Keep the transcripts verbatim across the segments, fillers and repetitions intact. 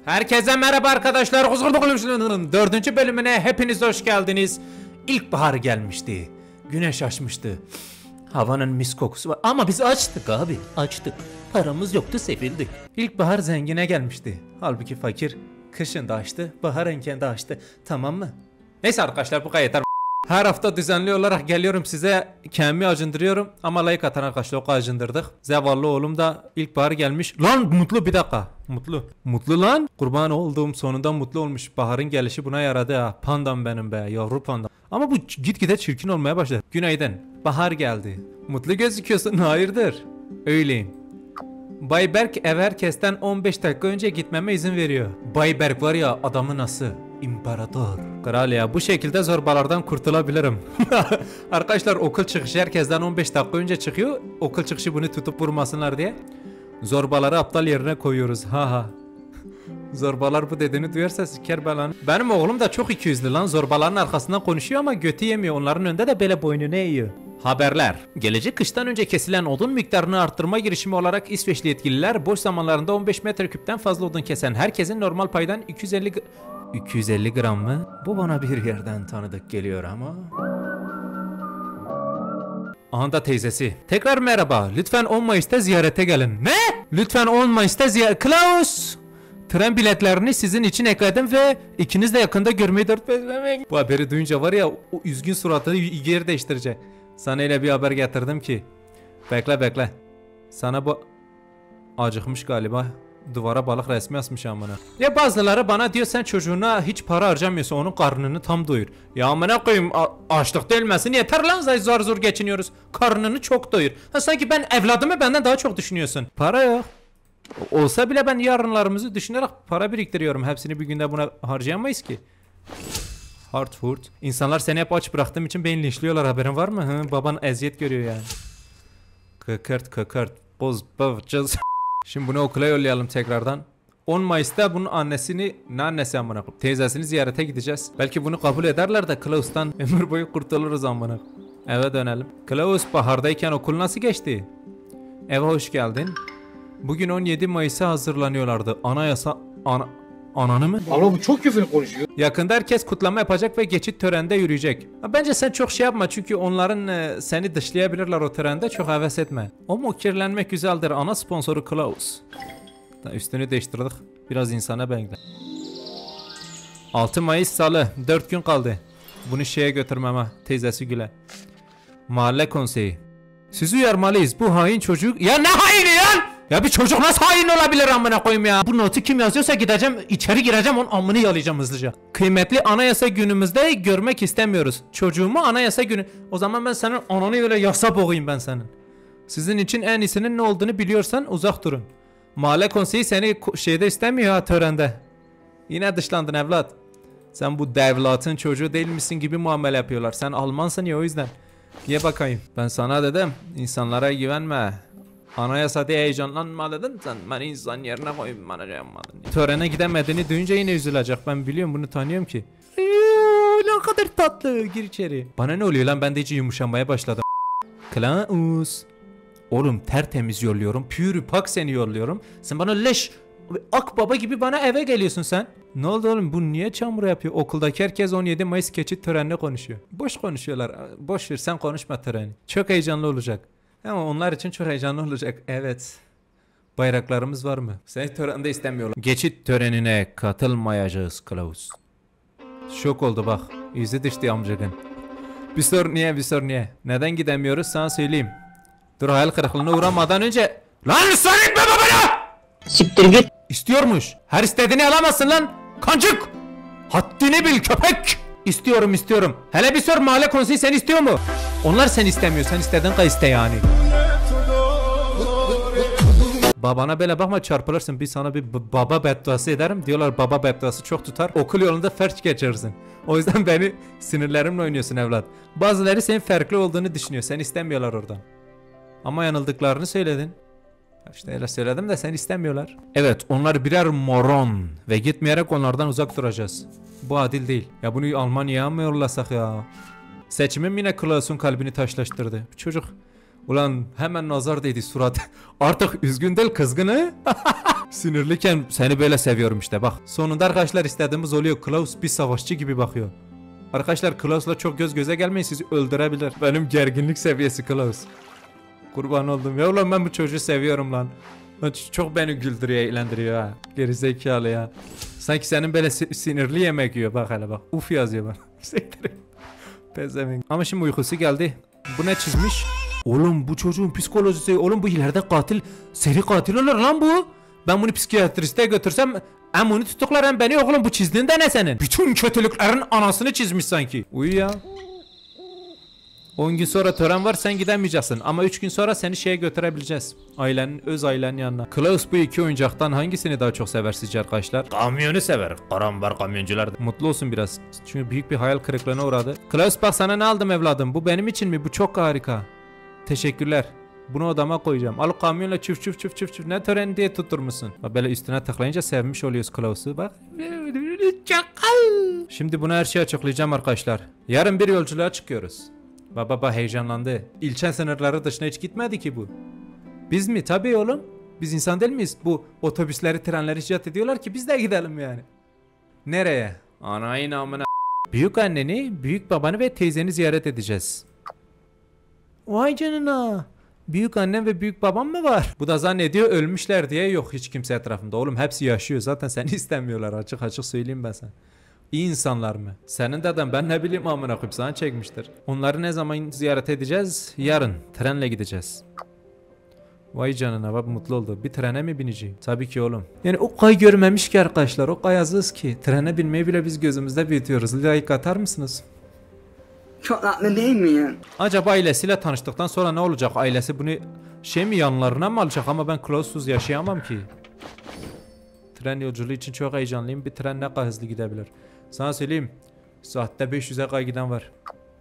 Herkese merhaba arkadaşlar. Dördüncü bölümüne hepiniz hoş geldiniz. İlkbahar gelmişti. Güneş açmıştı. Havanın mis kokusu var. Ama biz açtık abi. Açtık. Paramız yoktu, sefildik. İlkbahar zengine gelmişti. Halbuki fakir kışın da açtı. Baharınken de açtı. Tamam mı? Neyse arkadaşlar, bu kadar yeter. Her hafta düzenli olarak geliyorum size, kendimi acındırıyorum ama like atan arkadaşlar o acındırdık. Zavallı oğlum da ilkbahar gelmiş. Lan mutlu, bir dakika. Mutlu. Mutlu lan. Kurban olduğum, sonunda mutlu olmuş. Baharın gelişi buna yaradı ha. Pandam benim be, yavru pandam. Ama bu gitgide çirkin olmaya başladı. Günaydın. Bahar geldi. Mutlu gözüküyorsun, hayırdır? Öyleyim. Bay Berk ev herkesten on beş dakika önce gitmeme izin veriyor. Bay Berk var ya, adamı nasıl? İmparator. Kral ya, bu şekilde zorbalardan kurtulabilirim. Arkadaşlar, okul çıkışı herkesten on beş dakika önce çıkıyor. Okul çıkışı bunu tutup vurmasınlar diye. Zorbaları aptal yerine koyuyoruz. Ha ha. Zorbalar bu dediğini duyarsa siker belanı. Benim oğlum da çok ikiyüzlü lan. Zorbaların arkasından konuşuyor ama götü yemiyor. Onların önünde de böyle boynunu eğiyor. Haberler. Gelecek kıştan önce kesilen odun miktarını arttırma girişimi olarak İsveçli yetkililer boş zamanlarında on beş metreküpten fazla odun kesen herkesin normal paydan iki yüz elli iki yüz elli gram mı? Bu bana bir yerden tanıdık geliyor ama. Aha da teyzesi. Tekrar merhaba. Lütfen on Mayıs'ta ziyarete gelin. Ne? Lütfen on Mayıs'ta ziyaret... Klaus! Tren biletlerini sizin için ekledim ve ikiniz de yakında görmeyi dört beklemek. Bu haberi duyunca var ya, o üzgün suratını geri değiştirecek. Sana öyle bir haber getirdim ki. Bekle bekle. Sana bu... Acıkmış galiba. Duvara balık resmi asmış amına. Ya bazıları bana diyor, sen çocuğuna hiç para harcamıyorsun, onun karnını tam doyur. Ya amına koyayım, açlıkta ölmesin yeter lan, zar zor geçiniyoruz. Karnını çok doyur. Ha, sanki ben evladımı benden daha çok düşünüyorsun. Para yok. Olsa bile ben yarınlarımızı düşünerek para biriktiriyorum. Hepsini bir günde buna harcayamayız ki. Hartford. İnsanlar seni hep aç bıraktığım için beni linçliyorlar, haberin var mı? Hı, baban eziyet görüyor yani. Kıkırt kıkırt. Boz bavcız. Şimdi bunu okula yollayalım tekrardan. on Mayıs'ta bunun annesini, ne annesi amına koyayım, teyzesini ziyarete gideceğiz. Belki bunu kabul ederler de Klaus'tan ömür boyu kurtuluruz amına. Eve dönelim. Klaus, bahardayken okul nasıl geçti? Eve hoş geldin. Bugün on yedi Mayıs'a hazırlanıyorlardı. Anayasa... Ana... Ananı mı? Ama bu çok küfür konuşuyor. Yakında herkes kutlama yapacak ve geçit törende yürüyecek. Bence sen çok şey yapma, çünkü onların e, seni dışlayabilirler o törende, çok heves etme. O mu kirlenmek güzeldir, ana sponsoru Klaus. Üstünü değiştirdik. Biraz insana bengle. altı Mayıs Salı. dört gün kaldı. Bunu şeye götürmeme. Teyzesi Güle. Mahalle konseyi. Sizi uyarmalıyız. Bu hain çocuk... Ya ne haini ya? Ya bir çocuk nasıl hain olabilir amına koyayım ya? Bu notu kim yazıyorsa gideceğim, içeri gireceğim, onun amını yalayacağım hızlıca. Kıymetli anayasa günümüzde görmek istemiyoruz. Çocuğumu anayasa günü... O zaman ben senin ananı öyle yasa boğayım ben senin. Sizin için en iyisinin ne olduğunu biliyorsan uzak durun. Mahalle konseyi seni şeyde istemiyor ha, törende. Yine dışlandın evlat. Sen bu devlatın çocuğu değil misin gibi muamele yapıyorlar. Sen Almansın ya, o yüzden. Ye bakayım. Ben sana dedim, insanlara güvenme. Anayasa diye heyecanlanma dedin, sen beni insan yerine koyup bana yapmadın. Törene gidemediğini duyunca yine üzülecek, ben biliyorum, bunu tanıyorum ki. Ne kadar tatlı, gir içeri. Bana ne oluyor lan, ben de hiç yumuşamaya başladım. Klaus. Oğlum tertemiz yolluyorum, pürü pak seni yolluyorum. Sen bana leş, akbaba gibi bana eve geliyorsun sen. Ne oldu oğlum, bu niye çamura yapıyor? Okuldaki herkes on yedi Mayıs geçit törenini konuşuyor. Boş konuşuyorlar, boş ver, sen konuşma töreni. Çok heyecanlı olacak. Ama onlar için çok heyecanlı olacak. Evet. Bayraklarımız var mı? Seni törende istemiyorlar. Geçit törenine katılmayacağız Klaus. Şok oldu bak. Yüzü düştü amcagın. Bir sor niye, bir sor niye? Neden gidemiyoruz sana söyleyeyim. Dur, hayal kırıklığına uğramadan önce... Lan sarayım be babana! Siktir git. İstiyormuş. Her istediğini alamazsın lan. Kancık! Haddini bil köpek! İstiyorum istiyorum. Hele bir sor, mahalle konseyi seni istiyor mu? Onlar seni istemiyor. Sen istediğin kadar iste yani. Babana böyle bakma, çarpılırsın. Bir sana bir baba bedduası ederim. Diyorlar baba bedduası çok tutar. Okul yolunda felç geçersin. O yüzden beni sinirlerimle oynuyorsun evlat. Bazıları senin farklı olduğunu düşünüyor. Sen istemiyorlar oradan. Ama yanıldıklarını söyledin. İşte öyle söyledim de sen istemiyorlar. Evet, onlar birer moron. Ve gitmeyerek onlardan uzak duracağız. Bu adil değil. Ya bunu Almanya'ya mı yollasak ya? Seçimim yine Klaus'un kalbini taşlaştırdı. Çocuk ulan hemen nazar değdi surat. Artık üzgün değil, kızgın he? Sinirliyken seni böyle seviyorum işte bak. Sonunda arkadaşlar istediğimiz oluyor. Klaus bir savaşçı gibi bakıyor. Arkadaşlar Klaus'la çok göz göze gelmeyin, sizi öldürebilir. Benim gerginlik seviyesi Klaus. Kurban oldum. Ya ulan ben bu çocuğu seviyorum lan. Çok beni güldürüyor, eğlendiriyor ha. Gerizekalı ya. Sanki senin böyle sinirli yemek yiyor. Bak hele bak. Uf yazıyor bana. Pezevenk. Ama şimdi uykusu geldi. Bu ne çizmiş? Oğlum bu çocuğun psikolojisi. Oğlum bu ileride katil. Seri katil olur lan bu. Ben bunu psikiyatriste götürsem hem onu tutuklar hem beni. Oğlum bu çizdiğin de ne senin? Bütün kötülüklerin anasını çizmiş sanki. Uyu ya. on gün sonra tören var, sen gidemeyeceksin. Ama üç gün sonra seni şeye götürebileceğiz. Ailenin, öz ailenin yanına. Klaus bu iki oyuncaktan hangisini daha çok sever sizce arkadaşlar? Kamyonu sever. Karambar kamyoncular. Mutlu olsun biraz. Çünkü büyük bir hayal kırıklığına uğradı. Klaus bak sana ne aldım evladım. Bu benim için mi? Bu çok harika. Teşekkürler. Bunu odama koyacağım. Al kamyonla çuf çuf çuf çuf çuf. Ne töreni diye tutturmuşsun. Bak böyle üstüne tıklayınca sevmiş oluyoruz Klaus'u. Bak. Çakal. Şimdi buna her şeyi açıklayacağım arkadaşlar. Yarın bir yolculuğa çıkıyoruz. Baba baba heyecanlandı. İlçe sınırları dışına hiç gitmedi ki bu. Biz mi? Tabii oğlum. Biz insan değil miyiz? Bu otobüsleri, trenleri icat ediyorlar ki biz de gidelim yani. Nereye? Anayın amına. Büyük anneni, büyük babanı ve teyzeni ziyaret edeceğiz. Vay canına. Büyük annem ve büyük babam mı var? Bu da zannediyor ölmüşler diye, yok hiç kimse etrafında. Oğlum hepsi yaşıyor. Zaten seni istemiyorlar. Açık açık söyleyeyim ben sana. İyi insanlar mı? Senin deden ben ne bileyim amına koyup sana çekmiştir. Onları ne zaman ziyaret edeceğiz? Yarın. Trenle gideceğiz. Vay canına bak mutlu oldu. Bir trene mi bineceğim? Tabii ki oğlum. Yani o kay görmemiş ki arkadaşlar. O kay azız ki. Trene binmeyi bile biz gözümüzde büyütüyoruz. Like atar mısınız? Çok tatlı değil mi ya? Acaba ailesiyle tanıştıktan sonra ne olacak? Ailesi bunu şey mi yanlarına mı alacak? Ama ben Klaus'suz yaşayamam ki. Tren yolculuğu için çok heyecanlıyım. Bir tren ne kadar hızlı gidebilir? Sana söyleyeyim. Saatte beş yüze kadar giden var.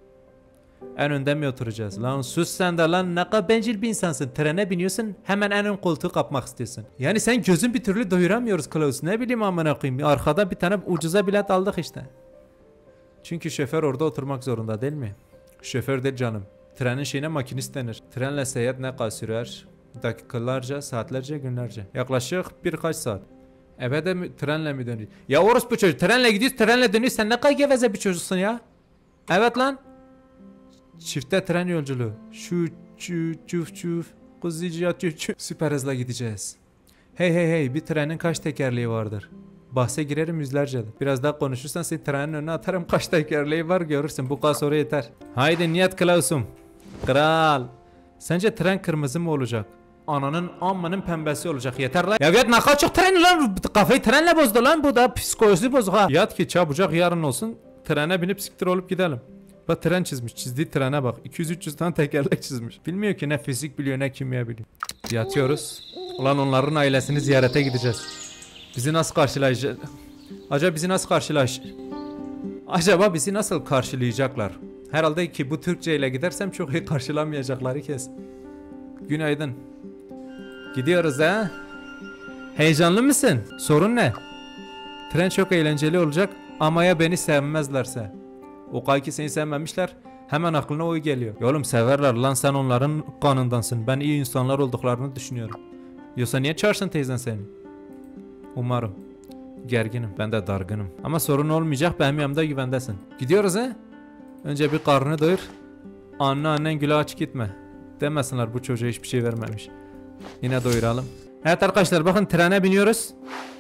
En önde mi oturacağız? Lan sus sen de lan, ne kadar bencil bir insansın. Trene biniyorsun hemen en ön koltuğu kapmak istiyorsun. Yani sen gözün bir türlü doyuramıyoruz Klaus. Ne bileyim amına koyayım. Arkada bir tane ucuza bilet aldık işte. Çünkü şoför orada oturmak zorunda değil mi? Şoför değil canım. Trenin şeyine makinist denir. Trenle seyahat ne kadar sürer? Dakikalarca, saatlerce, günlerce. Yaklaşık birkaç saat. Eve de mi, trenle mi dönüyor? Ya orospu çocuk, trenle gidiyoruz, trenle dönüyoruz. Sen ne kadar geveze bir çocuksun ya. Evet lan. Çifte tren yolculuğu. Şu çuf çuf çuf. Kuzucuya çuf çuf. Süper hızla gideceğiz. Hey hey hey, bir trenin kaç tekerleği vardır? Bahse girerim yüzlerce. Biraz daha konuşursan seni trenin önüne atarım. Kaç tekerleği var görürsün. Bu kadar soru yeter. Haydi niyet Klaus'um. Kral. Sence tren kırmızı mı olacak? Ananın ammanın pembesi olacak, yeter lan. Ya yat, ne kadar çok tren lan, kafayı trenle bozdu lan, bu da psikolojisi bozuk ha. Yat ki çabucak yarın olsun, trene binip siktir olup gidelim. Bak tren çizmiş, çizdiği trene bak, iki yüz üç yüz tane tekerlek çizmiş. Bilmiyor ki ne fizik biliyor ne kimya biliyor. Yatıyoruz. Ulan onların ailesini ziyarete gideceğiz. Bizi nasıl karşılayacak? Acaba bizi nasıl karşılayacak? Acaba bizi nasıl karşılayacaklar? Herhalde ki bu Türkçe ile gidersem çok iyi karşılamayacakları kes. Günaydın. Gidiyoruz ha? Heyecanlı mısın? Sorun ne? Tren çok eğlenceli olacak ama ya beni sevmezlerse? O kayki seni sevmemişler, hemen aklına o geliyor. Ya oğlum severler lan, sen onların kanındansın. Ben iyi insanlar olduklarını düşünüyorum. Yoksa niye çağırsın teyzen seni? Umarım. Gerginim, ben de dargınım. Ama sorun olmayacak, benim yanımda güvendesin. Gidiyoruz ha? Önce bir karnını doyur. Anne annen güle aç gitme. Demesinler bu çocuğa hiçbir şey vermemiş. Yine doyuralım. Evet arkadaşlar bakın trene biniyoruz.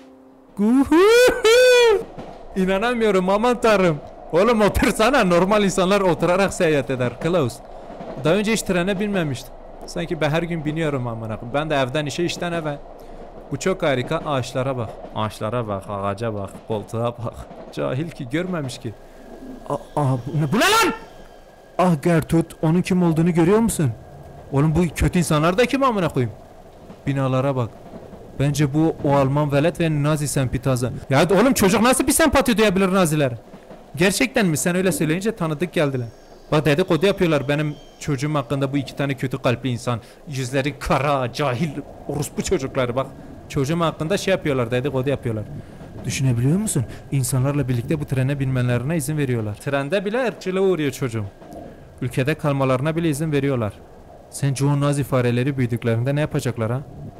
İnanamıyorum aman tanrım. Oğlum otursana, normal insanlar oturarak seyahat eder Klaus. Daha önce hiç trene binmemiştim. Sanki ben her gün biniyorum aman akım. Ben de evden işe, işten eve. Bu çok harika. Ağaçlara bak. Ağaçlara bak, ağaca bak, koltuğa bak. Cahil ki, görmemiş ki. Aa, aa bu, ne, bu ne lan? Ah Gertrude, onun kim olduğunu görüyor musun? Oğlum bu kötü insanlar da kim amına koyayım? Binalara bak. Bence bu o Alman velet ve Nazi sempatizanı. Ya oğlum çocuk nasıl bir sempati duyabilir Nazilere? Gerçekten mi? Sen öyle söyleyince tanıdık geldiler. Bak dedikodu yapıyorlar benim çocuğum hakkında, bu iki tane kötü kalpli insan. Yüzleri kara, cahil, orospu çocukları bak. Çocuğum hakkında şey yapıyorlar, dedikodu yapıyorlar. Düşünebiliyor musun? İnsanlarla birlikte bu trene binmelerine izin veriyorlar. Trende bile ırkçılığa uğruyor çocuğum. Ülkede kalmalarına bile izin veriyorlar. Sence o Nazi fareleri büyüdüklerinde ne yapacaklar ha?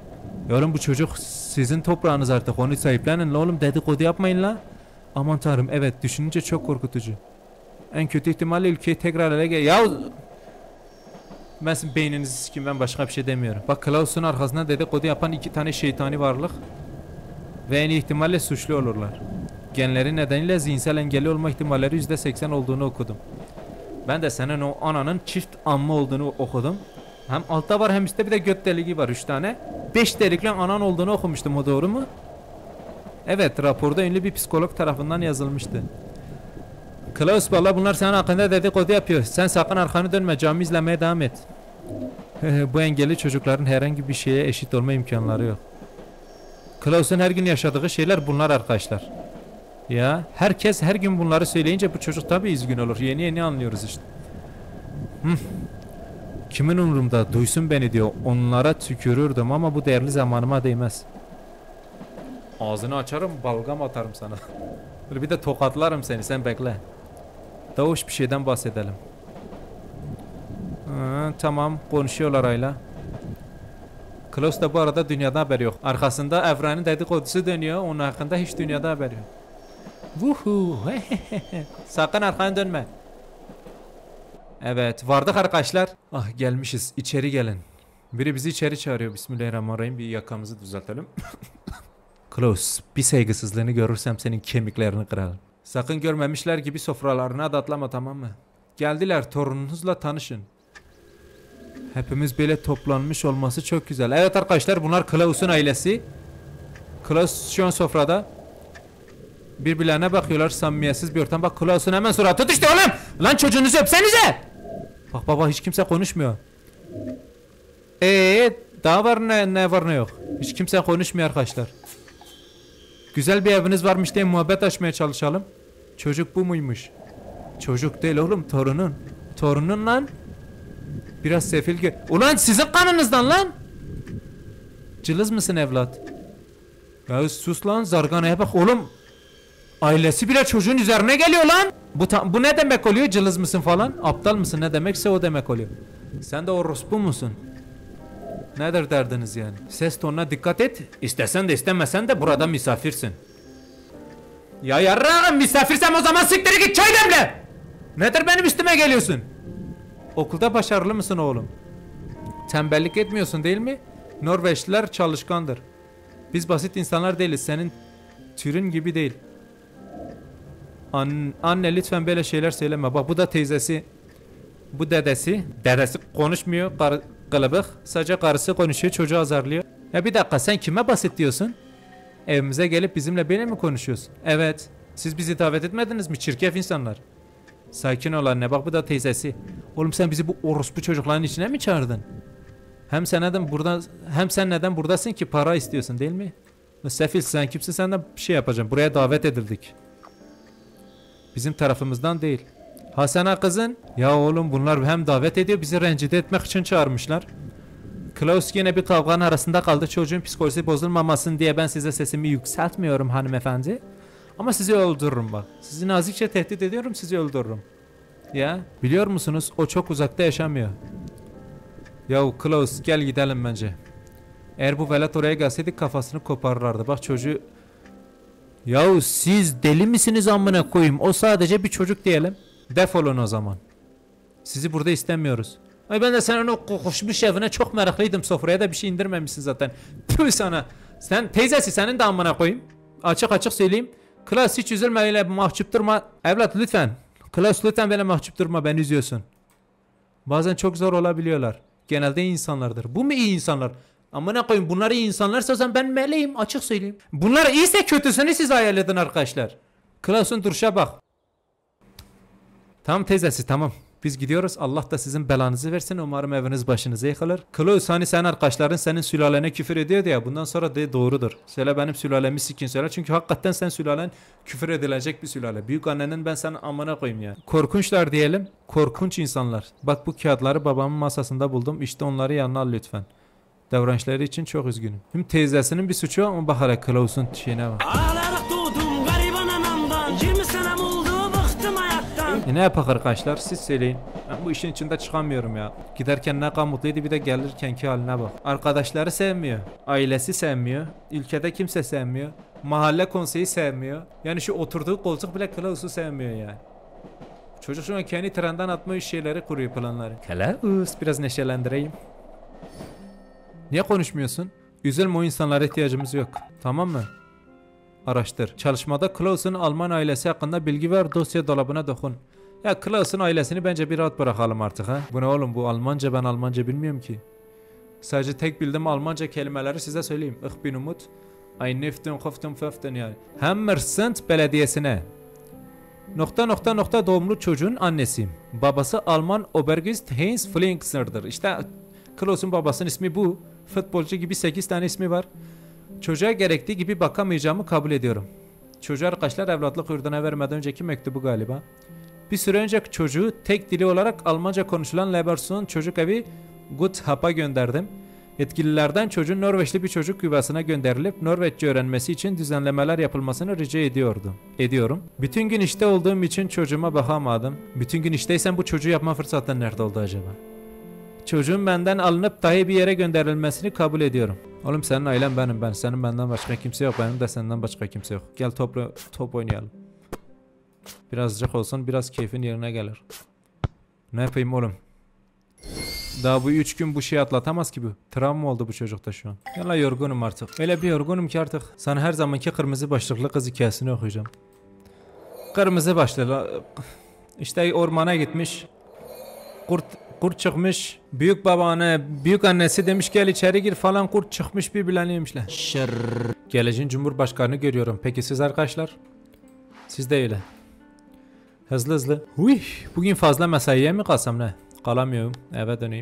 Ya oğlum bu çocuk sizin toprağınız artık, onu sahiplenin la oğlum, dedikodu yapmayın la. Aman tanrım, evet, düşününce çok korkutucu. En kötü ihtimalle ülkeyi tekrar ele gel. Ya ben sizin beyninizi sikeyim, ben başka bir şey demiyorum. Bak Klaus'un arkasında dedikodu yapan iki tane şeytani varlık ve en iyi ihtimalle suçlu olurlar. Genleri nedeniyle zihinsel engelli olma ihtimalleri yüzde seksen olduğunu okudum. Ben de senin o ananın çift amma olduğunu okudum. Hem altta var hem üstte bir de göt deliği var, üç tane. beş delikli anan olduğunu okumuştum, o doğru mu? Evet, raporda ünlü bir psikolog tarafından yazılmıştı. Klaus, valla bunlar senin hakkında dedikodu yapıyor. Sen sakın arkanı dönme, cami izlemeye devam et. Bu engelli çocukların herhangi bir şeye eşit olma imkanları yok. Klaus'un her gün yaşadığı şeyler bunlar arkadaşlar. Ya herkes her gün bunları söyleyince bu çocuk tabii üzgün olur. Yeni yeni anlıyoruz işte. Hı. Kimin umurumda, duysun beni diyor. Onlara tükürürdüm ama bu değerli zamanıma değmez. Ağzını açarım, balgam atarım sana. Bir de tokatlarım seni, sen bekle. Daha hoş bir şeyden bahsedelim. Ha, tamam, konuşuyorlar Ayla. Klaus da bu arada dünyada haber yok. Arkasında Evren'in dedikodusu dönüyor, onun hakkında hiç dünyada haber yok. Vuhu. Sakın arkana dönme. Evet, vardık arkadaşlar. Ah, gelmişiz, içeri gelin. Biri bizi içeri çağırıyor. Bismillahirrahmanirrahim, bir yakamızı düzeltelim. Klaus, bir saygısızlığını görürsem senin kemiklerini kırarım. Sakın görmemişler gibi sofralarına da atlama, tamam mı? Geldiler, torununuzla tanışın. Hepimiz böyle toplanmış olması çok güzel. Evet arkadaşlar, bunlar Klaus'un ailesi. Klaus şu an sofrada. Birbirlerine bakıyorlar, samimiyetsiz bir ortam. Bak Klaus'un hemen suratı düştü oğlum. Lan çocuğunuzu öpsenize. Bak baba, hiç kimse konuşmuyor. Eee daha var ne, ne var ne yok. Hiç kimse konuşmuyor arkadaşlar. Güzel bir eviniz varmış diye muhabbet açmaya çalışalım. Çocuk bu muymuş? Çocuk değil oğlum, torunun. Torunun lan. Biraz sefil ki. Ulan sizin kanınızdan lan. Cılız mısın evlat? Ya sus lan, zarganaya bak oğlum. Ailesi bile çocuğun üzerine geliyor lan. Bu, bu ne demek oluyor, cılız mısın falan? Aptal mısın, ne demekse o demek oluyor. Sen de orospu musun? Nedir derdiniz yani? Ses tonuna dikkat et. İstesen de istemesen de burada misafirsin. Ya yarrağım, misafirsem o zaman siktir git, çay demle. Nedir benim üstüme geliyorsun? Okulda başarılı mısın oğlum? Tembellik etmiyorsun değil mi? Norveçliler çalışkandır. Biz basit insanlar değiliz, senin türün gibi değil. An anne lütfen böyle şeyler söyleme. Bak bu da teyzesi. Bu dedesi. Dedesi konuşmuyor, kılıbık. Sadece karısı konuşuyor, çocuğu azarlıyor. Ya bir dakika, sen kime basit diyorsun? Evimize gelip bizimle böyle mi konuşuyorsun? Evet. Siz bizi davet etmediniz mi çirkef insanlar? Sakin ol anne, bak bu da teyzesi. Oğlum sen bizi bu orospu çocukların içine mi çağırdın? Hem sen neden burada, hem sen neden buradasın ki, para istiyorsun değil mi? Sefil, sen kimsin, senden bir şey yapacağım. Buraya davet edildik. Bizim tarafımızdan değil. Hasan'a kızın. Ya oğlum bunlar hem davet ediyor, bizi rencide etmek için çağırmışlar. Klaus yine bir kavganın arasında kaldı. Çocuğun psikolojisi bozulmamasın diye ben size sesimi yükseltmiyorum hanımefendi. Ama sizi öldürürüm bak. Sizi nazikçe tehdit ediyorum, sizi öldürürüm. Ya biliyor musunuz, o çok uzakta yaşamıyor. Yahu Klaus gel gidelim bence. Eğer bu velet oraya gelseydik kafasını koparırlardı. Bak çocuğu. Yahu siz deli misiniz amına koyayım? O sadece bir çocuk diyelim. Defolun o zaman. Sizi burada istemiyoruz. Ay ben de senin o kokuşmuş evine çok meraklıydım. Sofraya da bir şey indirmemişsin zaten. Tüh sana. Sen teyzesi, senin de amına koyayım. Açık açık söyleyeyim. Klaus hiç üzülme, öyle mahcup durma. Evlat lütfen. Klaus lütfen böyle mahcup durma, beni üzüyorsun. Bazen çok zor olabiliyorlar. Genelde iyi insanlardır. Bu mu iyi insanlar? Amına koyayım, bunlar iyi insanlarsa o zaman ben meleğim, açık söyleyeyim. Bunlar iyiyse kötüsünü siz hayal edin arkadaşlar. Klaus'un duruşa bak. Tamam teyzesi, tamam. Biz gidiyoruz. Allah da sizin belanızı versin. Umarım eviniz başınıza yıkılır. Klaus, hani sen arkadaşların senin sülalene küfür ediyordu ya. Bundan sonra de doğrudur. Söyle benim sülalemi sikin söyle. Çünkü hakikaten sen sülalen küfür edilecek bir sülale. Büyük annenin ben sana amına koyayım ya. Korkunçlar diyelim. Korkunç insanlar. Bak bu kağıtları babamın masasında buldum. İşte onları yanına al lütfen. Davranışları için çok üzgünüm. Hem teyzesinin bir suçu ama bak hele Klaus'un şeyine bak. E ne yapak arkadaşlar, siz söyleyin. Ben bu işin içinde çıkamıyorum ya. Giderken ne kadar mutluydu, bir de gelirkenki haline bak. Arkadaşları sevmiyor. Ailesi sevmiyor. Ülkede kimse sevmiyor. Mahalle konseyi sevmiyor. Yani şu oturduğu koltuk bile Klaus'u sevmiyor yani. Çocuk şu an kendi trenden atma iş şeyleri kuruyor, planları. Klaus, biraz neşelendireyim. Niye konuşmuyorsun? Üzülme, o insanlara ihtiyacımız yok. Tamam mı? Araştır. Çalışmada Klaus'un Alman ailesi hakkında bilgi ver, dosya dolabına dokun. Ya Klaus'un ailesini bence bir rahat bırakalım artık ha. Bu ne oğlum, bu Almanca, ben Almanca bilmiyorum ki. Sadece tek bildiğim Almanca kelimeleri size söyleyeyim. Ich bin Umut. Ein Niften, Hoften, Föften yani. Hammersund Belediyesi'ne. Nokta nokta nokta doğumlu çocuğun annesiyim. Babası Alman Obergist Heinz Flinkser'dır. İşte Klaus'un babasının ismi bu. Futbolcu gibi sekiz tane ismi var. Çocuğa gerektiği gibi bakamayacağımı kabul ediyorum. Çocuğu arkadaşlar evlatlık yurduna vermeden önceki mektubu galiba. Bir süre önce çocuğu tek dili olarak Almanca konuşulan Leberson çocuk evi Guthap'a gönderdim. Yetkililerden çocuğun Norveçli bir çocuk yuvasına gönderilip Norveççe öğrenmesi için düzenlemeler yapılmasını rica ediyordum. Ediyorum. Bütün gün işte olduğum için çocuğuma bakamadım. Bütün gün işteysen bu çocuğu yapma fırsatı nerede oldu acaba? Çocuğun benden alınıp dahi bir yere gönderilmesini kabul ediyorum. Oğlum senin ailen benim, ben. Senin benden başka kimse yok. Benim de senden başka kimse yok. Gel top, top oynayalım. Birazcık olsun, biraz keyfin yerine gelir. Ne yapayım oğlum? Daha bu üç gün bu şeyi atlatamaz ki bu. Travma oldu bu çocukta şu an. Yalla yorgunum artık. Öyle bir yorgunum ki artık. Sana her zamanki kırmızı başlıklı kız hikayesini okuyacağım. Kırmızı başlıklı. İşte ormana gitmiş. Kurt Kurt çıkmış. Büyük babaanne, büyük annesi demiş gel içeri gir falan, kurt çıkmış birbirlerini yemişler. Şırr. Geleceğin Cumhurbaşkanı görüyorum. Peki siz arkadaşlar? Siz de öyle. Hızlı hızlı. Uy, bugün fazla mesaiye mi kalsam ne? Kalamıyorum. Eve döneyim.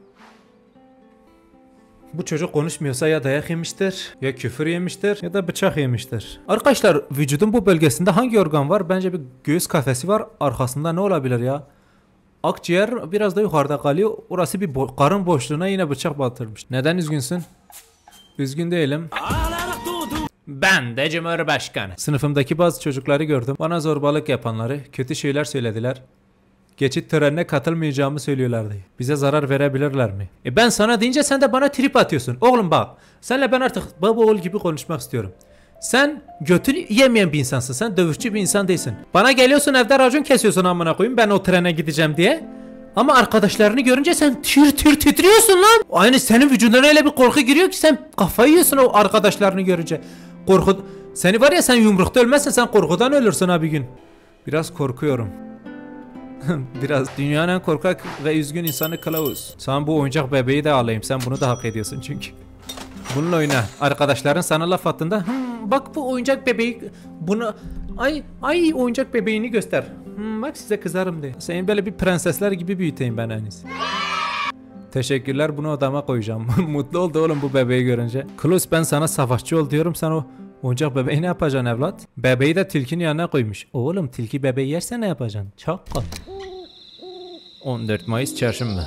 Bu çocuk konuşmuyorsa ya dayak yemiştir, ya küfür yemiştir, ya da bıçak yemiştir. Arkadaşlar vücudun bu bölgesinde hangi organ var? Bence bir göğüs kafesi var. Arkasında ne olabilir ya? Akciğer biraz da yukarıda kalıyor. Orası bir bo karın boşluğuna yine bıçak batırmış. Neden üzgünsün? Üzgün değilim. Ben de Cumhurbaşkanı. Sınıfımdaki bazı çocukları gördüm. Bana zorbalık yapanları, kötü şeyler söylediler. Geçit törenine katılmayacağımı söylüyorlardı. Bize zarar verebilirler mi? E ben sana deyince sen de bana trip atıyorsun. Oğlum bak, senle ben artık baba oğul gibi konuşmak istiyorum. Sen götünü yemeyen bir insansın. Sen dövüşçü bir insan değilsin. Bana geliyorsun evde racon kesiyorsun amına koyayım ben o trene gideceğim diye. Ama arkadaşlarını görünce sen tir tir titriyorsun lan. Aynı senin vücuduna öyle bir korku giriyor ki sen kafayı yiyorsun o arkadaşlarını görünce. Korku... Seni var ya, sen yumrukta ölmezsen sen korkudan ölürsün ha bir gün. Biraz korkuyorum. Biraz. Dünyanın en korkak ve üzgün insanı Klaus. Sana bu oyuncak bebeği de alayım. Sen bunu da hak ediyorsun çünkü. Bununla oyna. Arkadaşların sana laf attığında hm, bak bu oyuncak bebeği, bunu ay ay oyuncak bebeğini göster. Hmm, bak size kızarım de. Senin böyle bir prensesler gibi büyüteyim ben en iyisi. Teşekkürler, bunu odama koyacağım. Mutlu oldu oğlum bu bebeği görünce. Klaus, ben sana savaşçı ol diyorum, sen o oyuncak bebeği ne yapacaksın evlat? Bebeği de tilkinin yanına koymuş. Oğlum tilki bebeği yerse ne yapacaksın? Çok kolay. on dört Mayıs çarşamba.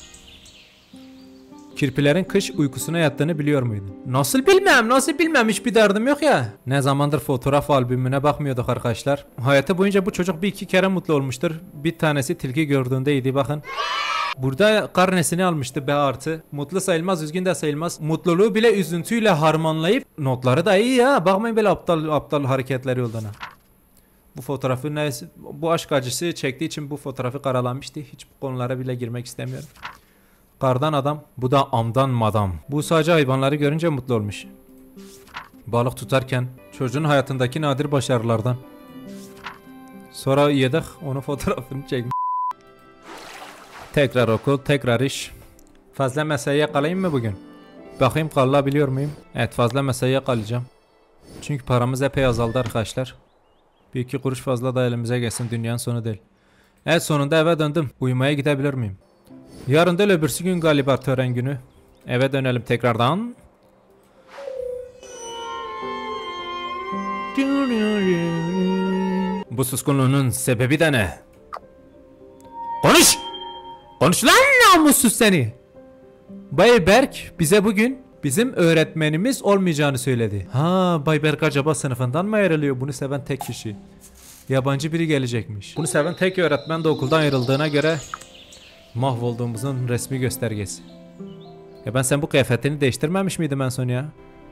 Kirpilerin kış uykusuna yattığını biliyor muydun? Nasıl bilmem, nasıl bilmem, hiçbir derdim yok ya. Ne zamandır fotoğraf albümüne bakmıyorduk arkadaşlar. Hayatı boyunca bu çocuk bir iki kere mutlu olmuştur. Bir tanesi tilki gördüğündeydi bakın. Burada karnesini almıştı B artı. Mutlu sayılmaz, üzgün de sayılmaz. Mutluluğu bile üzüntüyle harmanlayıp notları da iyi ya. Bakmayın böyle aptal aptal hareketleri olduğuna. Bu fotoğrafı neyse, bu aşk acısı çektiği için bu fotoğrafı karalanmıştı. Hiç bu konulara bile girmek istemiyorum. Kardan adam, bu da amdan madam. Bu sadece hayvanları görünce mutlu olmuş. Balık tutarken çocuğun hayatındaki nadir başarılardan. Sonra yedik, onun fotoğrafını çekmiş. Tekrar okul, tekrar iş. Fazla mesaiye kalayım mı bugün? Bakayım kalabiliyor muyum? Evet, fazla mesaiye kalacağım. Çünkü paramız epey azaldı arkadaşlar. Bir iki kuruş fazla da elimize gelsin, dünyanın sonu değil. Evet, sonunda eve döndüm. Uyumaya gidebilir miyim? Yarın da öbürsü gün galiba tören günü. Eve dönelim tekrardan. Bu suskunluğunun sebebi de ne? Konuş! Konuş lan namussuz seni! Bay Berk bize bugün bizim öğretmenimiz olmayacağını söyledi. Ha, Bay Berk acaba sınıfından mı ayrılıyor? Bunu seven tek kişi. Yabancı biri gelecekmiş. Bunu seven tek öğretmen de okuldan ayrıldığına göre mahvolduğumuzun resmi göstergesi. Ya ben sen bu kıyafetini değiştirmemiş miydim en son ya?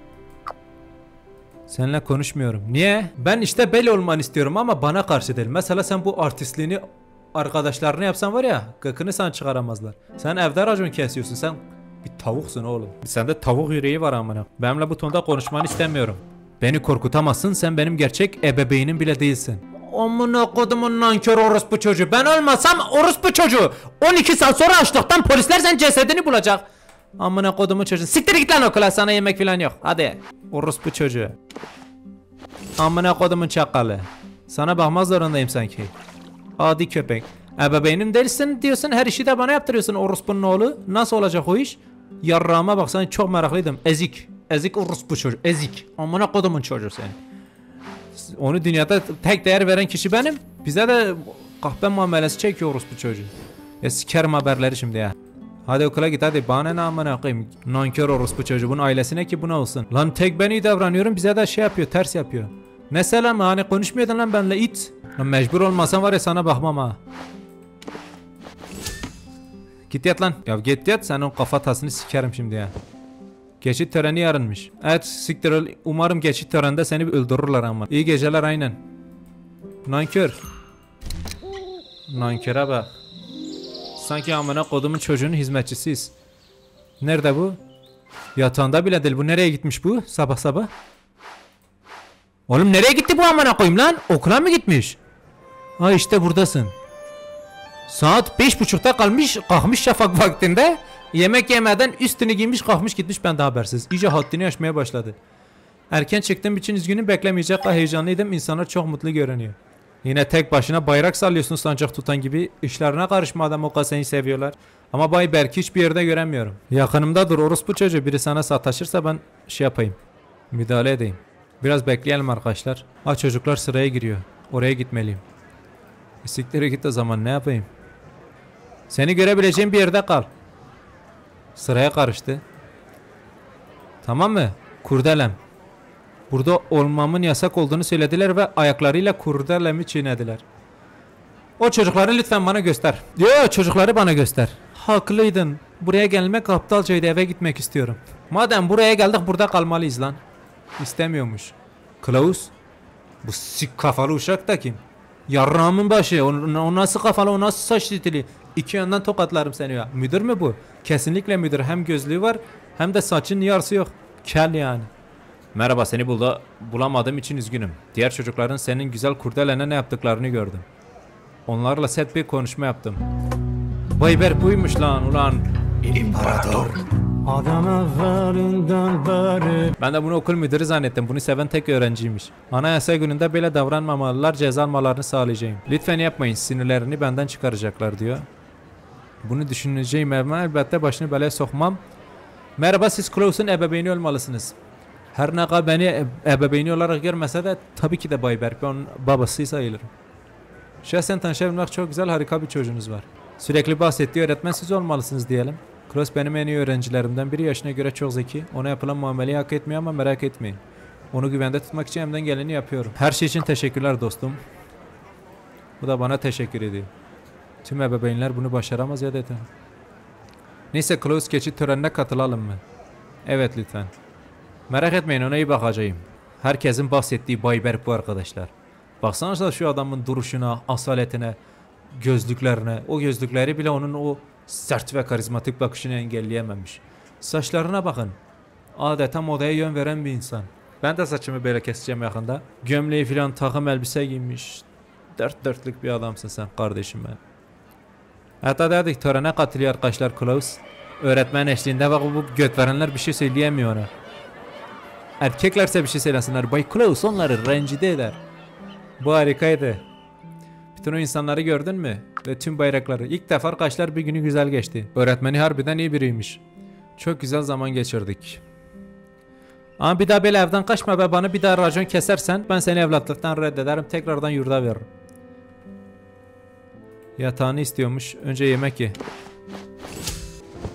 Seninle konuşmuyorum. Niye? Ben işte belli olmanı istiyorum ama bana karşı değil. Mesela sen bu artistliğini arkadaşlarına yapsan var ya, gıkını sen çıkaramazlar. Sen evde racon kesiyorsun. Sen bir tavuksun oğlum. Sende tavuk yüreği var amına. Benimle bu tonda konuşmanı istemiyorum. Beni korkutamazsın. Sen benim gerçek ebeveynim bile değilsin. Amına kodumun nankör orospu çocuğu. Ben olmasam orospu çocuğu. on iki saat sonra açlıktan polisler senin cesedini bulacak. Amına kodumun çocuğu. Siktir git lan okula, sana yemek falan yok. Hadi. Orospu çocuğu. Amına kodumun çakalı. Sana bakmaz zorundayım sanki. Adi köpek. Ebeveynim değilsin diyorsun, her işi de bana yaptırıyorsun orospunun oğlu. Nasıl olacak o iş? Yarrağıma bak, sana çok meraklıydım. Ezik. Ezik orospu çocuğu. Ezik. Amına kodumun çocuğu senin. Onu dünyada tek değer veren kişi benim. Bize de kahpe muamelesi çekiyor orospu çocuğu. Ya sikerim haberleri şimdi ya. Hadi okula git hadi, bana ne amına koyayım. Nankör orospu çocuğu, bunun ailesine ki buna olsun. Lan tek ben iyi davranıyorum, bize de şey yapıyor, ters yapıyor. Ne selam, hani konuşmuyordun lan benimle it. Lan mecbur olmasan var ya sana bakmam ha. Git yat lan. Ya git yat, sen o kafa tasını sikerim şimdi ya. Geçit töreni yarınmış. Evet siktir ol. Umarım geçit töreninde seni öldürürler ama. İyi geceler aynen. Nankör. Nanköre bak. Sanki amına kodumun çocuğunun hizmetçisiyiz. Nerede bu? Yatağında bile değil. Bu nereye gitmiş bu? Sabah sabah. Oğlum nereye gitti bu amına koyayım lan? Okula mı gitmiş? Ha işte buradasın. Saat beş buçukta kalmış, kalkmış şafak vaktinde. Yemek yemeden üstünü giymiş, kalkmış gitmiş, ben de habersiz. İyice haddini aşmaya başladı. Erken çıktığım için üzgünüm, beklemeyecek kadar heyecanlıydım. İnsanlar çok mutlu görünüyor. Yine tek başına bayrak sallıyorsun sancak tutan gibi. İşlerine karışma adam, o kadar seni seviyorlar. Ama Bay Berk'i hiçbir yerde göremiyorum. Yakınımda dur orospu çocuğu, biri sana sataşırsa ben şey yapayım. Müdahale edeyim. Biraz bekleyelim arkadaşlar. Ha çocuklar sıraya giriyor. Oraya gitmeliyim. Sikleri git o zaman, ne yapayım? Seni görebileceğim bir yerde kal. Sıraya karıştı. Tamam mı? Kurdelem. Burada olmamın yasak olduğunu söylediler ve ayaklarıyla kurdelemi çiğnediler. O çocukları lütfen bana göster. Yo, çocukları bana göster. Haklıydın. Buraya gelmek aptalcaydı, eve gitmek istiyorum. Madem buraya geldik burada kalmalıyız lan. İstemiyormuş. Klaus. Bu sik kafalı uşak da kim? Yarrağımın başı. O, o nasıl kafalı, o nasıl saç stili? İki yandan tokatlarım seni ya. Müdür mü bu? Kesinlikle müdür. Hem gözlüğü var hem de saçın yarısı yok. Kel yani. Merhaba, seni bulda bulamadığım için üzgünüm. Diğer çocukların senin güzel kurdelene ne yaptıklarını gördüm. Onlarla set bir konuşma yaptım. Bayber buymuş lan ulan. İmparator. Adam evvelinden beri. Ben de bunu okul müdürü zannettim. Bunu seven tek öğrenciymiş. Anayasa gününde böyle davranmamalılar, ceza almalarını sağlayacağım. Lütfen yapmayın, sinirlerini benden çıkaracaklar diyor. Bunu düşüneceğim ama elbette başını belaya sokmam. Merhaba, siz Klaus'un ebeveyni olmalısınız. Her ne kadar beni ebeveyni olarak görmese de tabii ki de Bay Berk, onun babası sayılırım. Şahsen tanışabilmek çok güzel, harika bir çocuğunuz var. Sürekli bahsettiği öğretmen siz olmalısınız diyelim. Klaus benim en iyi öğrencilerimden biri, yaşına göre çok zeki. Ona yapılan muameleyi hak etmiyor ama merak etmeyin. Onu güvende tutmak için elimden geleni yapıyorum. Her şey için teşekkürler dostum. Bu da bana teşekkür ediyor. Tüm ebeveynler bunu başaramaz ya dedi. Neyse, Klaus geçit törenine katılalım mı? Evet lütfen. Merak etmeyin, ona iyi bakacağım. Herkesin bahsettiği Bay Berk bu arkadaşlar. Baksanıza şu adamın duruşuna, asaletine, gözlüklerine. O gözlükleri bile onun o sert ve karizmatik bakışını engelleyememiş. Saçlarına bakın. Adeta modaya yön veren bir insan. Ben de saçımı böyle keseceğim yakında. Gömleği filan, takım elbise giymiş. Dört dörtlük bir adamsın sen kardeşim ben. Hatta dedik törene katılıyor arkadaşlar Klaus. Öğretmen eşliğinde bak, bu göt verenler bir şey söyleyemiyor ona. Erkeklerse bir şey söylesinler. Bay Klaus onları rencide eder. Bu harikaydı. Bütün o insanları gördün mü? Ve tüm bayrakları. İlk defa arkadaşlar bir günü güzel geçti. Öğretmeni harbiden iyi biriymiş. Çok güzel zaman geçirdik. Ama bir daha böyle evden kaçma ve bana bir daha racon kesersen ben seni evlatlıktan reddederim. Tekrardan yurda veririm. Yatağını istiyormuş. Önce yemek ye.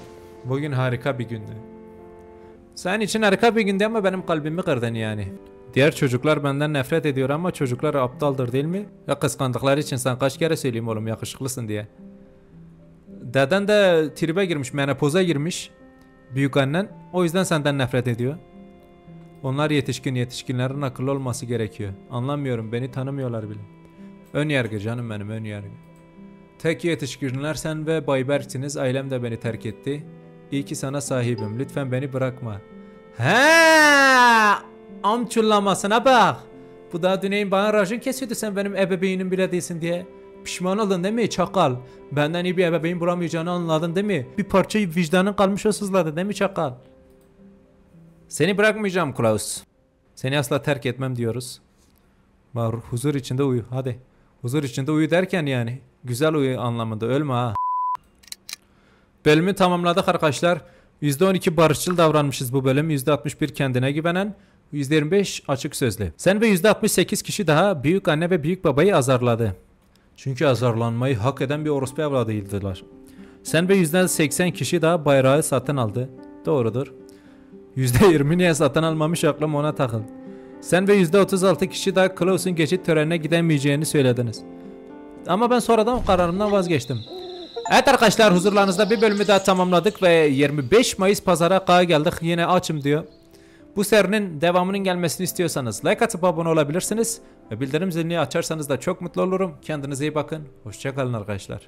Bugün harika bir gündü. Senin için harika bir gündü ama benim kalbimi kırdın yani. Diğer çocuklar benden nefret ediyor ama çocuklar aptaldır değil mi? Ya kıskandıkları için sen kaç kere söyleyeyim oğlum yakışıklısın diye. Deden de tribe girmiş, menopoza girmiş. Büyük annen o yüzden senden nefret ediyor. Onlar yetişkin, yetişkinlerin akıllı olması gerekiyor. Anlamıyorum, beni tanımıyorlar bile. Ön yargı canım benim, ön yargı. Tek yetişkinler sen ve Bay Berk'siniz. Ailem de beni terk etti. İyi ki sana sahibim. Lütfen beni bırakma. He, amçullamasına bak. Bu da düneyin bana racon kesiyordu sen benim ebeveynim bile değilsin diye. Pişman oldun değil mi çakal? Benden iyi bir ebeveyn bulamayacağını anladın değil mi? Bir parça vicdanın kalmış o sızladı değil mi çakal? Seni bırakmayacağım Klaus. Seni asla terk etmem diyoruz. Bak, huzur içinde uyu hadi. Huzur içinde uyu derken yani. Güzel uyu anlamında, ölme ha. Bölümü tamamladık arkadaşlar. yüzde on iki barışçıl davranmışız bu bölüm. yüzde altmış bir kendine güvenen. yüzde yirmi beş açık sözlü. Sen ve yüzde altmış sekiz kişi daha büyük anne ve büyük babayı azarladı. Çünkü azarlanmayı hak eden bir orospu evladıydılar. Sen ve yüzde seksen kişi daha bayrağı satın aldı. Doğrudur. yüzde yirmi niye satın almamış aklım ona takıldı. Sen ve yüzde otuz altı kişi daha Klaus'un geçit törenine gidemeyeceğini söylediniz. Ama ben sonradan kararımdan vazgeçtim. Evet arkadaşlar, huzurlarınızda bir bölümü daha tamamladık ve yirmi beş Mayıs pazara kadar geldik. Yine açım diyor. Bu serinin devamının gelmesini istiyorsanız like atıp abone olabilirsiniz. Ve bildirim zilini açarsanız da çok mutlu olurum. Kendinize iyi bakın. Hoşça kalın arkadaşlar.